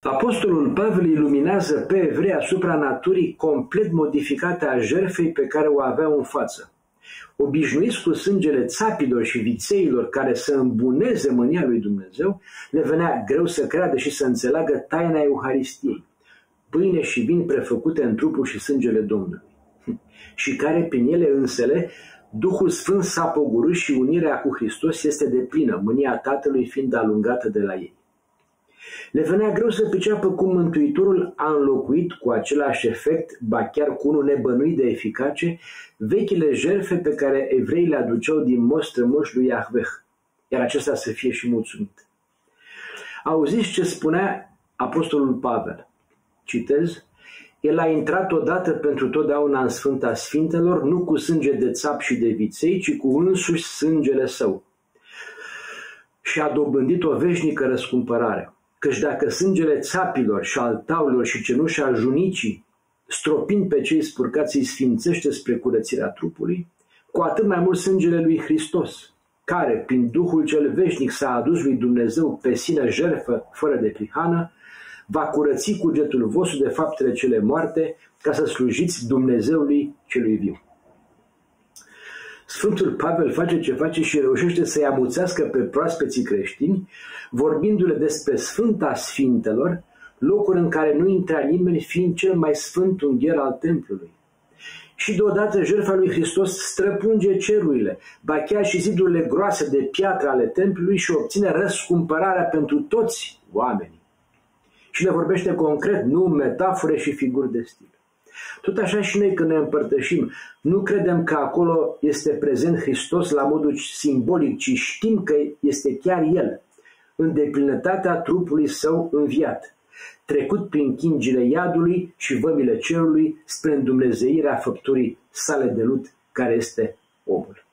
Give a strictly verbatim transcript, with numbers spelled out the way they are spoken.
Apostolul Pavel iluminează pe evrei asupra naturii complet modificate a jertfei pe care o aveau în față. Obișnuiți cu sângele țapilor și vițeilor care să îmbuneze mânia lui Dumnezeu, le venea greu să creadă și să înțeleagă taina Euharistiei, pâine și vin prefăcute în trupul și sângele Domnului, și care prin ele însele Duhul Sfânt s-a pogorât și unirea cu Hristos este deplină, mânia Tatălui fiind alungată de la ei. Le venea greu să priceapă cum Mântuitorul a înlocuit cu același efect, ba chiar cu unul nebănuit de eficace, vechile jertfe pe care evreii le aduceau din moș strămoși lui Iahveh, iar acesta să fie și mulțumit. Auziți ce spunea apostolul Pavel? Citez: El a intrat odată pentru totdeauna în Sfânta Sfintelor, nu cu sânge de țap și de viței, ci cu însuși sângele său, și a dobândit o veșnică răscumpărare. Căci dacă sângele țapilor și al taurilor și cenușa junicii, stropind pe cei spurcați, îi sfințește spre curățirea trupului, cu atât mai mult sângele lui Hristos, care, prin Duhul cel veșnic, s-a adus lui Dumnezeu pe sine jertfă fără de prihană, va curăți cugetul vostru de faptele cele moarte, ca să slujiți Dumnezeului celui viu. Sfântul Pavel face ce face și reușește să-i amuțească pe proaspeții creștini, vorbindu-le despre Sfânta Sfintelor, locuri în care nu intra nimeni, fiind cel mai sfânt ungher al templului. Și deodată jertfa lui Hristos străpunge cerurile, ba chiar și zidurile groase de piatră ale templului, și obține răscumpărarea pentru toți oamenii. Și le vorbește concret, nu metafore și figuri de stil. Tot așa și noi când ne împărtășim, nu credem că acolo este prezent Hristos la modul simbolic, ci știm că este chiar El, în deplinătatea trupului Său înviat, trecut prin chingile iadului și vămile cerului spre îndumnezeirea făpturii sale de lut, care este omul.